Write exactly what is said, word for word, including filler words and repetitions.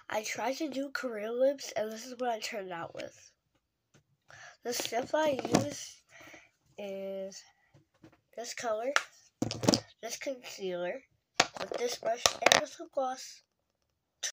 I tried to do Korean lips, and this is what I turned out with. The stuff I use is this color, this concealer, with this brush, and this lip gloss.